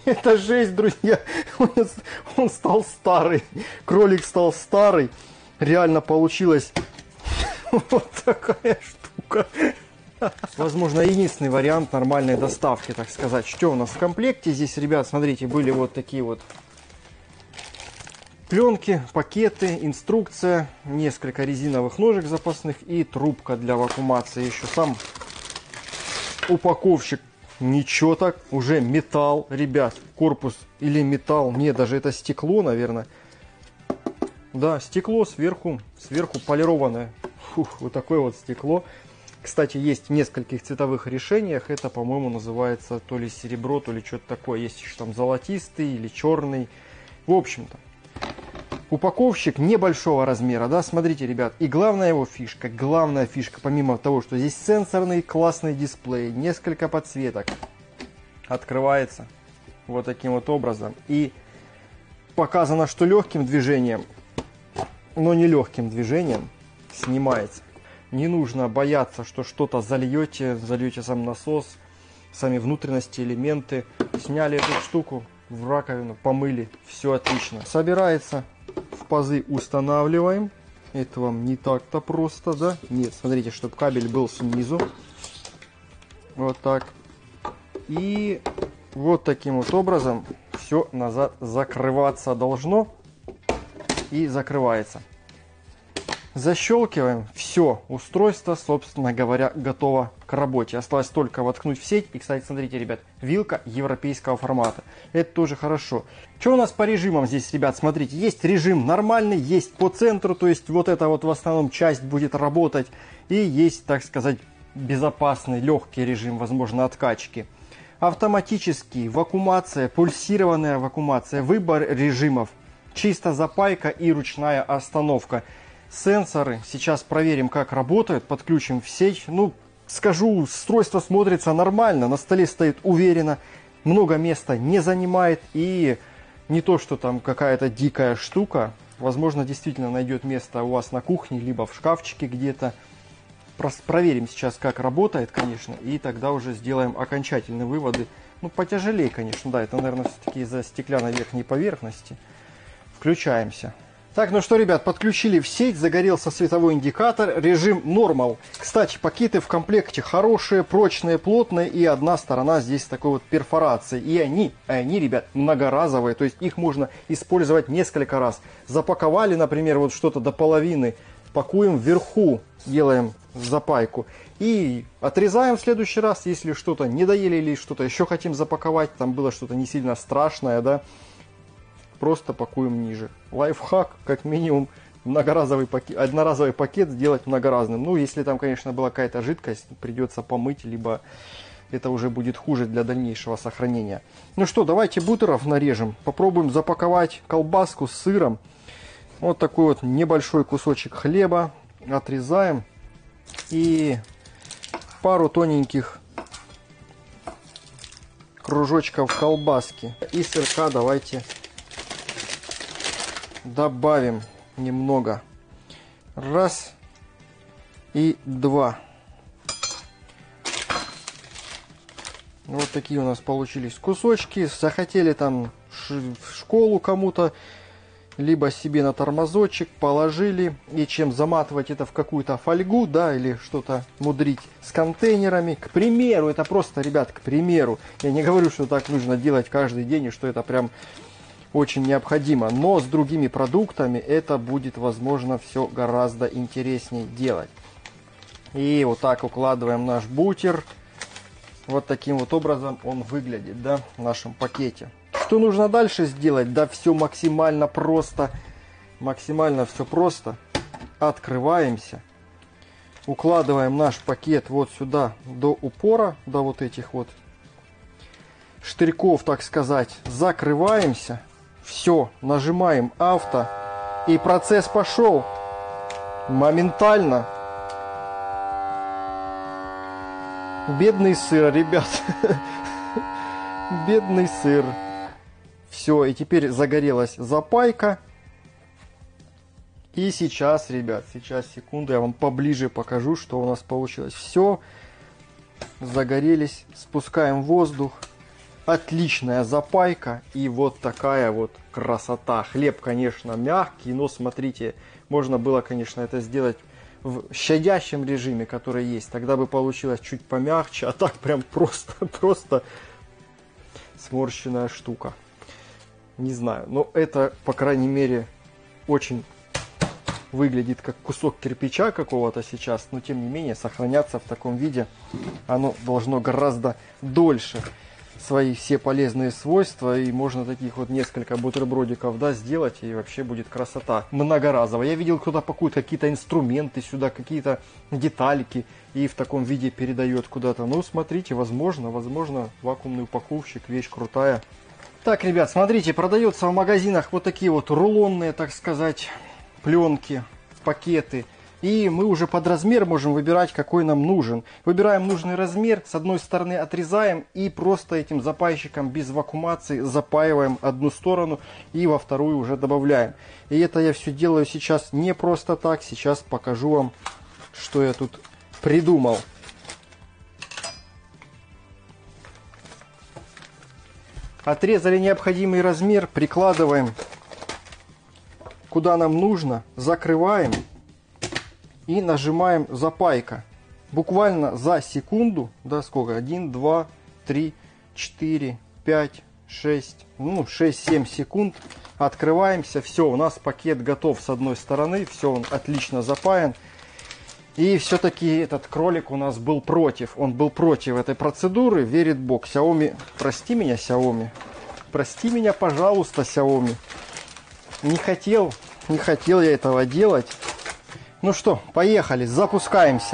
Это жесть, друзья. Он стал старый. Кролик стал старый. Реально получилась вот такая штука. Возможно, единственный вариант нормальной доставки, так сказать. Что у нас в комплекте? Здесь, ребят, смотрите, были вот такие вот пленки, пакеты, инструкция, несколько резиновых ножек запасных и трубка для вакуумации. Еще сам упаковщик. Ничего так, уже металл, ребят, корпус или металл, нет, даже это стекло, наверное. Да, стекло сверху полированное. Фух, вот такое вот стекло. Кстати, есть в нескольких цветовых решениях. Это, по-моему, называется то ли серебро, то ли что-то такое. Есть еще там золотистый или черный. В общем-то, упаковщик небольшого размера, да, смотрите, ребят. И главная фишка, помимо того, что здесь сенсорный классный дисплей, несколько подсветок, открывается вот таким вот образом. И показано, что легким движением, но не легким движением снимается. Не нужно бояться, что что-то зальете сам насос, сами внутренности, элементы. Сняли эту штуку в раковину, помыли, все отлично. Собирается, в пазы устанавливаем. Это вам не так-то просто, да? Нет, смотрите, чтобы кабель был снизу. Вот так. И вот таким вот образом все назад закрываться должно. И закрывается. Защелкиваем. Все, устройство, собственно говоря, готово к работе. Осталось только воткнуть в сеть. И, кстати, смотрите, ребят, вилка европейского формата. Это тоже хорошо. Что у нас по режимам здесь, ребят? Смотрите, есть режим нормальный, есть по центру. То есть вот эта вот в основном часть будет работать. И есть, так сказать, безопасный, легкий режим, возможно, откачки. Автоматический, вакуумация, пульсированная вакуумация, выбор режимов. Чисто запайка и ручная остановка. Сенсоры, сейчас проверим, как работают, подключим в сеть. Ну, скажу, устройство смотрится нормально, на столе стоит уверенно, много места не занимает. И не то, что там какая-то дикая штука, возможно, действительно найдет место у вас на кухне, либо в шкафчике где-то. Проверим сейчас, как работает, конечно, и тогда уже сделаем окончательные выводы. Ну, потяжелее, конечно, да, это, наверное, все-таки из-за стеклянной верхней поверхности. Включаемся. Так, ну что, ребят, подключили в сеть, загорелся световой индикатор, режим Normal. Кстати, пакеты в комплекте хорошие, прочные, плотные, и одна сторона здесь с такой вот перфорацией. И они, ребят, многоразовые, то есть их можно использовать несколько раз. Запаковали, например, вот что-то до половины, пакуем вверху, делаем запайку. И отрезаем в следующий раз, если что-то не доели или что-то еще хотим запаковать, там было что-то не сильно страшное, да. Просто пакуем ниже. Лайфхак, как минимум, одноразовый пакет сделать многоразным. Ну, если там, конечно, была какая-то жидкость, придется помыть, либо это уже будет хуже для дальнейшего сохранения. Ну что, давайте бутеров нарежем. Попробуем запаковать колбаску с сыром. Вот такой вот небольшой кусочек хлеба. Отрезаем. И пару тоненьких кружочков колбаски. И сырка давайте добавим немного. Раз и два. Вот такие у нас получились кусочки. Захотели там в школу кому-то, либо себе на тормозочек положили. И чем заматывать это в какую-то фольгу, да, или что-то мудрить с контейнерами. К примеру, это просто, ребят, к примеру. Я не говорю, что так нужно делать каждый день, и что это прям очень необходимо, но с другими продуктами это будет, возможно, все гораздо интереснее делать. И вот так укладываем наш бутер. Вот таким вот образом он выглядит, да, в нашем пакете. Что нужно дальше сделать? Да, все максимально просто. Максимально все просто. Открываемся. Укладываем наш пакет вот сюда до упора, до вот этих вот штырьков, так сказать. Закрываемся. Все, нажимаем авто, и процесс пошел моментально. Бедный сыр, ребят. Бедный сыр. Все, и теперь загорелась запайка. И сейчас, ребят, сейчас, секунду, я вам поближе покажу, что у нас получилось. Все, загорелись, спускаем воздух. отличная запайка и вот такая вот красота. Хлеб, конечно, мягкий, но смотрите, можно было, конечно, это сделать в щадящем режиме, который есть. Тогда бы получилось чуть помягче, а так прям просто сморщенная штука. Не знаю, но это, по крайней мере, очень выглядит как кусок кирпича какого-то сейчас, но тем не менее сохраняться в таком виде оно должно гораздо дольше свои все полезные свойства, и можно таких вот несколько бутербродиков, да, сделать, и вообще будет красота многоразово. Я видел, кто-то пакует какие-то инструменты сюда, какие-то детальки, и в таком виде передает куда-то. Ну, смотрите, возможно, вакуумный упаковщик, вещь крутая. Так, ребят, смотрите, продается в магазинах вот такие вот рулонные, так сказать, пленки, пакеты. И мы уже под размер можем выбирать, какой нам нужен. Выбираем нужный размер, с одной стороны отрезаем и просто этим запайщиком без вакуумации запаиваем одну сторону и во вторую уже добавляем. И это я все делаю сейчас не просто так. Сейчас покажу вам, что я тут придумал. Отрезали необходимый размер, прикладываем куда нам нужно, закрываем и нажимаем запайка. Буквально за секунду, да, сколько? 1, 2, 3, 4, 5, 6, ну 6-7 секунд. Открываемся, все, у нас пакет готов с одной стороны, все, он отлично запаян. И все-таки этот кролик у нас был против. Он был против этой процедуры. Верит Бог. Xiaomi, прости меня, Xiaomi. Прости меня, пожалуйста, Xiaomi. Не хотел я этого делать. Ну что, поехали, запускаемся.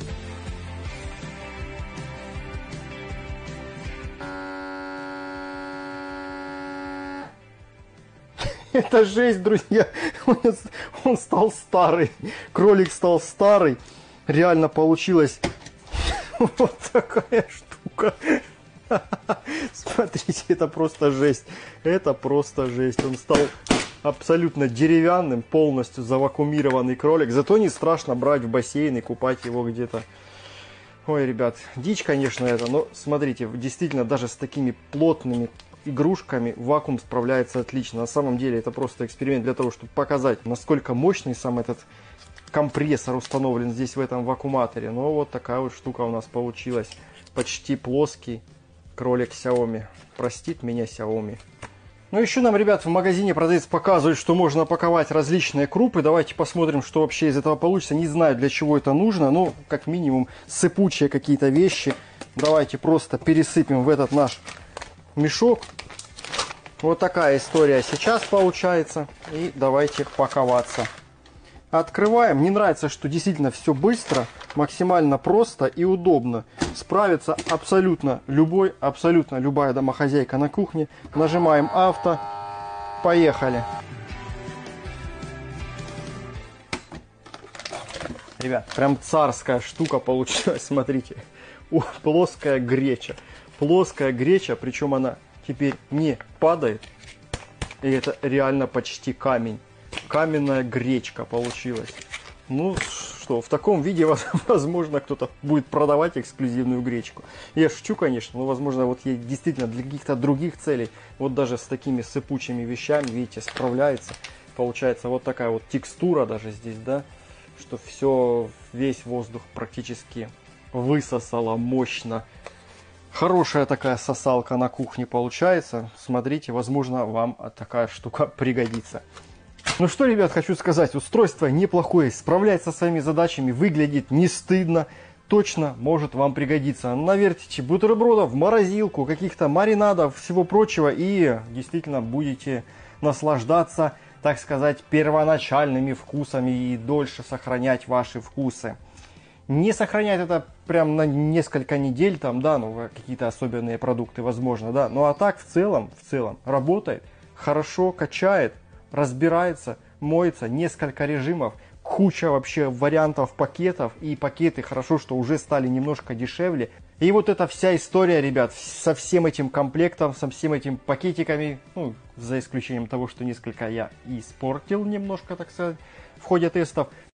Это жесть, друзья. Он стал старый. Кролик стал старый. Реально получилась вот такая штука. Смотрите, это просто жесть. Это просто жесть. Он стал абсолютно деревянным, полностью завакуумированный кролик. Зато не страшно брать в бассейн и купать его где-то. Ой, ребят, дичь, конечно, это. Но смотрите, действительно, даже с такими плотными игрушками вакуум справляется отлично. На самом деле это просто эксперимент для того, чтобы показать, насколько мощный сам этот компрессор установлен здесь в этом вакууматоре. Но вот такая вот штука у нас получилась. Почти плоский кролик Xiaomi. Простит меня Xiaomi. Ну еще нам, ребят, в магазине продавец показывает, что можно паковать различные крупы. Давайте посмотрим, что вообще из этого получится. Не знаю, для чего это нужно, но как минимум сыпучие какие-то вещи. Давайте просто пересыпем в этот наш мешок. Вот такая история сейчас получается. И давайте давайте открываем. Мне нравится, что действительно все быстро, максимально просто и удобно. Справится абсолютно любая домохозяйка на кухне. Нажимаем авто. Поехали. Ребят, прям царская штука получилась. Смотрите. О, плоская греча. Плоская греча, причем она теперь не падает. И это реально почти камень. Каменная гречка получилась. Ну что, в таком виде, возможно, кто-то будет продавать эксклюзивную гречку. Я шучу, конечно, но, возможно, вот ей действительно для каких-то других целей, вот даже с такими сыпучими вещами, видите, справляется. Получается вот такая вот текстура даже здесь, да, что все, весь воздух практически высосало мощно. Хорошая такая сосалка на кухне получается. Смотрите, возможно, вам такая штука пригодится. Ну что, ребят, хочу сказать, устройство неплохое, справляется со своими задачами, выглядит не стыдно, точно может вам пригодиться. Навертите бутербродов в морозилку, каких-то маринадов, всего прочего, и действительно будете наслаждаться, так сказать, первоначальными вкусами и дольше сохранять ваши вкусы. Не сохранять это прям на несколько недель, там, да, ну, какие-то особенные продукты, возможно, да. Ну, а так, в целом, работает, хорошо качает, разбирается, моется, несколько режимов, куча вообще вариантов пакетов, и пакеты хорошо, что уже стали немножко дешевле. И вот эта вся история, ребят, со всем этим комплектом, со всем этим пакетиками, ну, за исключением того, что несколько я испортил немножко, так сказать, в ходе тестов.